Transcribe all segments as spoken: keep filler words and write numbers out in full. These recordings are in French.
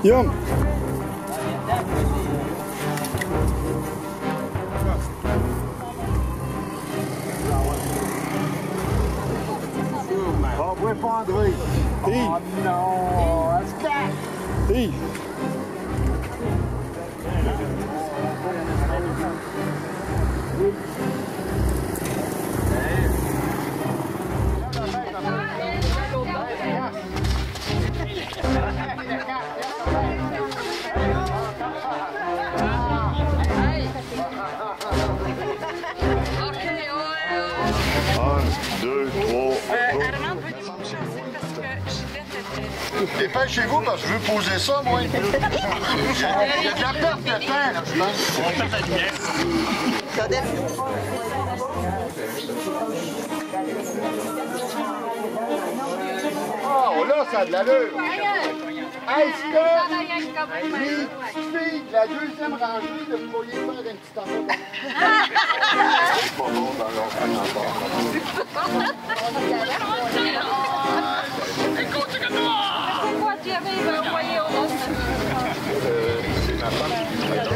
Yum. Oh, bois pas André. Hey. Oh non, est-ce que... Hey. Un, deux, trois. Dépêchez-vous parce que je veux poser ça, moi. Il y a de la perte de temps, là, je pense. On fait la lumière. Oh, là, ça a de l'allure. Est-ce que les filles de la deuxième rangée de vous pourriez faire un petit enfant? C'est pas bon dans leur Pourquoi tu avais envoyé au monde? C'est ma femme qui me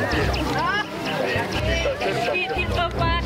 fait. Il ne faut pas.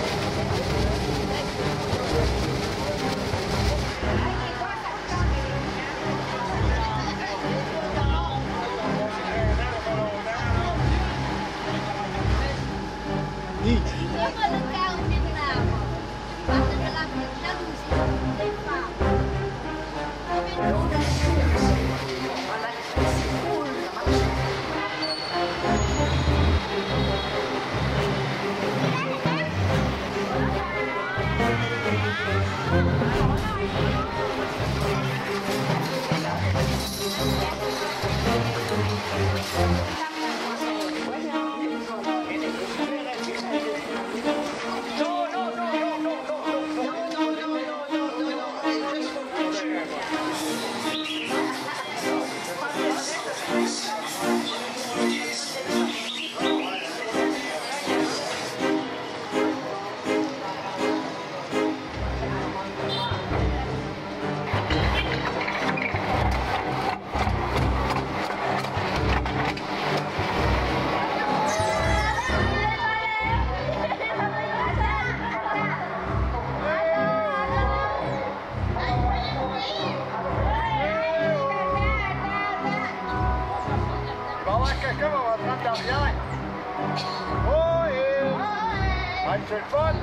Quelqu'un va prendre l'arrière. Oh, yeah. Ah, c'est le fun.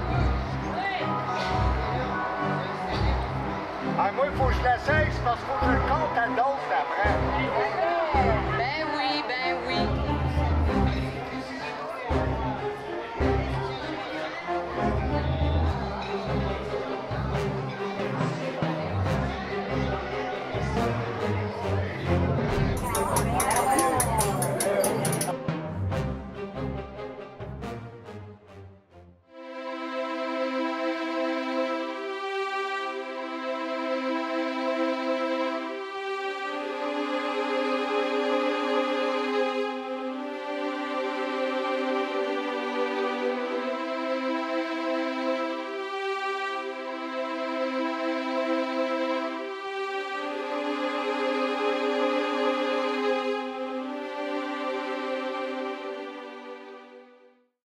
Ah, moi, il faut que je l'essaye, c'est parce qu'il faut que je le compte à d'autres après. Ben oui, ben